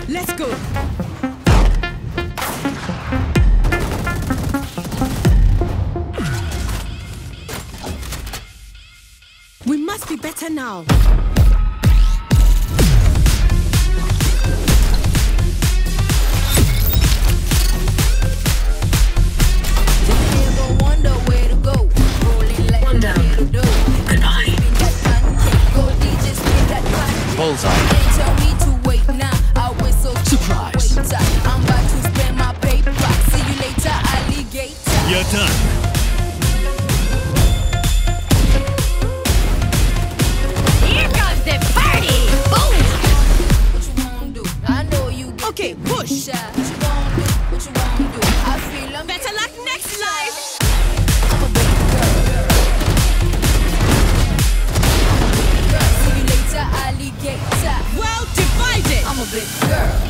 Let's go. We must be better now. Bullseye. Surprise. I'm about to spend my paper. See you later, alligator. Your turn. Here comes the party. Boom. What you wanna do? I know you get Okay, push. shy. What you wanna do? What you wanna do? I feel I'm Better luck next life. I'm a big girl. See you later, alligator. Well divided. I'm a big girl.